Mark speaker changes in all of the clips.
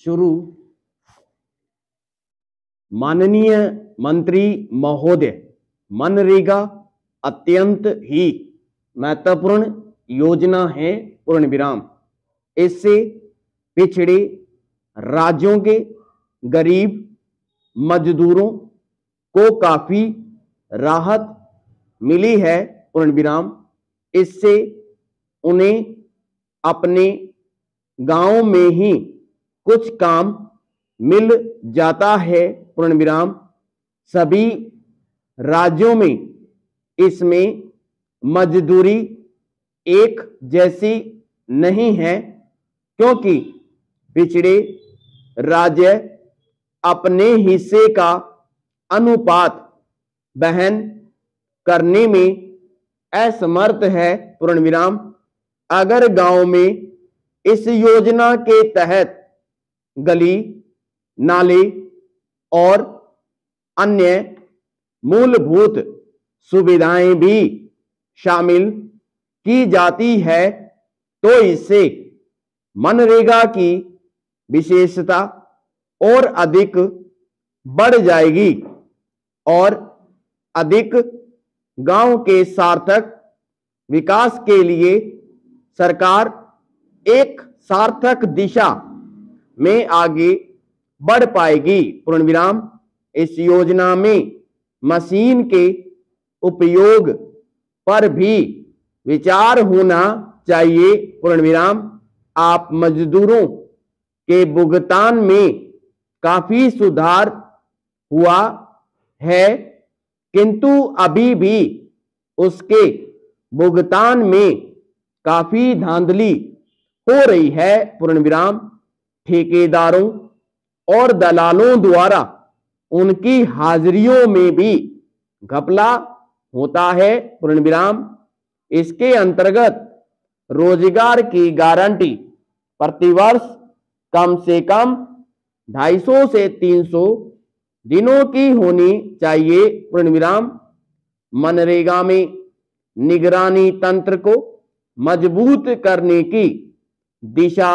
Speaker 1: शुरू। माननीय मंत्री महोदय, मनरेगा अत्यंत ही महत्वपूर्ण योजना है पूर्ण विराम। इससे पिछड़े राज्यों के गरीब मजदूरों को काफी राहत मिली है पूर्ण विराम। इससे उन्हें अपने गांव में ही कुछ काम मिल जाता है पूर्ण विराम। सभी राज्यों में इसमें मजदूरी एक जैसी नहीं है, क्योंकि पिछड़े राज्य अपने हिस्से का अनुपात वहन करने में असमर्थ है पूर्ण विराम। अगर गांव में इस योजना के तहत गली, नाले और अन्य मूलभूत सुविधाएं भी शामिल की जाती है तो इससे मनरेगा की विशेषता और अधिक बढ़ जाएगी और अधिक गांव के सार्थक विकास के लिए सरकार एक सार्थक दिशा में आगे बढ़ पाएगी पूर्ण विराम। इस योजना में मशीन के उपयोग पर भी विचार होना चाहिए पूर्ण विराम। आप मजदूरों के भुगतान में काफी सुधार हुआ है, किंतु अभी भी उसके भुगतान में काफी धांधली हो रही है पूर्ण विराम। ठेकेदारों और दलालों द्वारा उनकी हाजिरियों में भी घपला होता है पूर्ण विराम। इसके अंतर्गत रोजगार की गारंटी प्रतिवर्ष कम से कम 250 से 300 दिनों की होनी चाहिए पूर्ण विराम। मनरेगा में निगरानी तंत्र को मजबूत करने की दिशा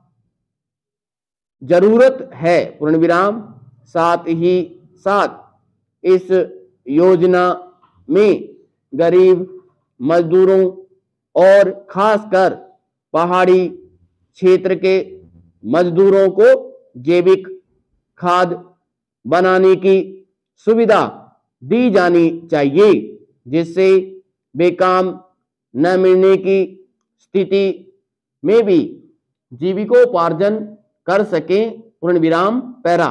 Speaker 1: जरूरत है पूर्ण विराम। साथ ही साथ इस योजना में गरीब मजदूरों और खासकर पहाड़ी क्षेत्र के मजदूरों को जैविक खाद बनाने की सुविधा दी जानी चाहिए, जिससे वे काम न मिलने की स्थिति में भी जीविकोपार्जन कर सकें पूर्ण विराम। पैरा।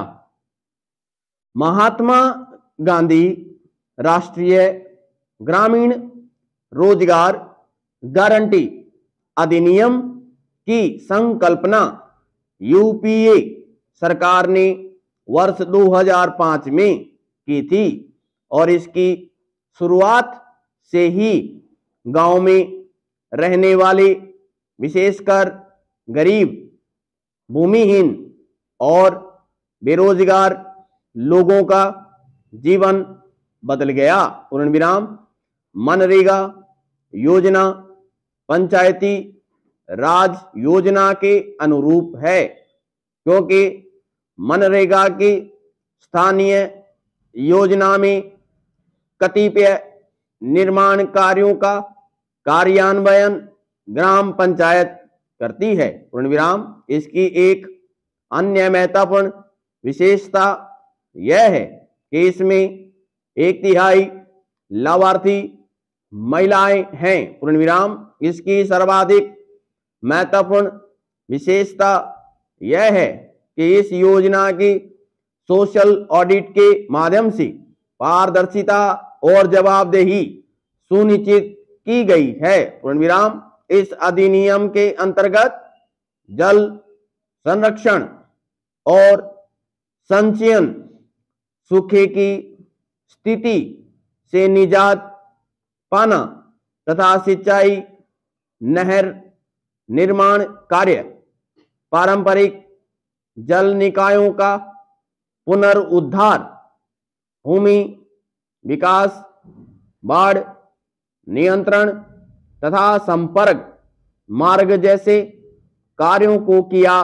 Speaker 1: महात्मा गांधी राष्ट्रीय ग्रामीण रोजगार गारंटी अधिनियम की संकल्पना यूपीए सरकार ने वर्ष 2005 में की थी और इसकी शुरुआत से ही गांव में रहने वाले विशेषकर गरीब, भूमिहीन और बेरोजगार लोगों का जीवन बदल गया पूर्ण विराम। मनरेगा योजना पंचायती राज योजना के अनुरूप है, क्योंकि मनरेगा की स्थानीय योजना में कतिपय निर्माण कार्यों का कार्यान्वयन ग्राम पंचायत करती है पूर्ण विराम। इसकी एक अन्य महत्वपूर्ण विशेषता यह है कि इसमें 1/3 लाभार्थी महिलाएं हैं पूर्ण विराम। इसकी सर्वाधिक महत्वपूर्ण विशेषता यह है कि इस योजना की सोशल ऑडिट के माध्यम से पारदर्शिता और जवाबदेही सुनिश्चित की गई है पूर्ण विराम। इस अधिनियम के अंतर्गत जल संरक्षण और संचयन, सूखे की स्थिति से निजात पाना तथा सिंचाई, नहर निर्माण कार्य, पारंपरिक जल निकायों का पुनरुद्धार, भूमि विकास, बाढ़ नियंत्रण तथा संपर्क मार्ग जैसे कार्यों को किया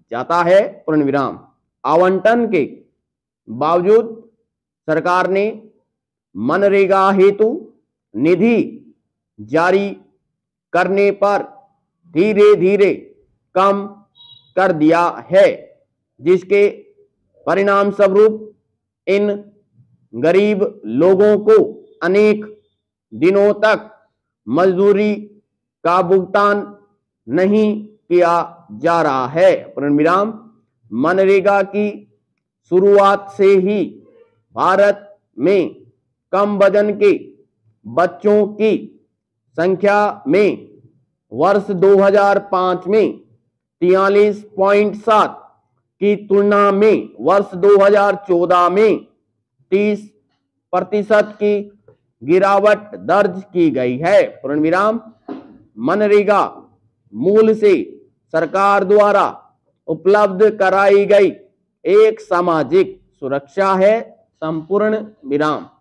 Speaker 1: जाता है, पूर्ण विराम। आवंटन के बावजूद सरकार ने मनरेगा हेतु निधि जारी करने पर धीरे धीरे कम कर दिया है, जिसके परिणाम स्वरूप इन गरीब लोगों को अनेक दिनों तक मजदूरी का भुगतान नहीं किया जा रहा है, पूर्ण विराम। मनरेगा की शुरुआत से ही भारत में कम वजन के बच्चों की संख्या में वर्ष 2005 में 43.7 की तुलना में वर्ष 2014 में 30% की गिरावट दर्ज की गई है, पूर्ण विराम। मनरेगा मूल से सरकार द्वारा उपलब्ध कराई गई एक सामाजिक सुरक्षा है, संपूर्ण विराम।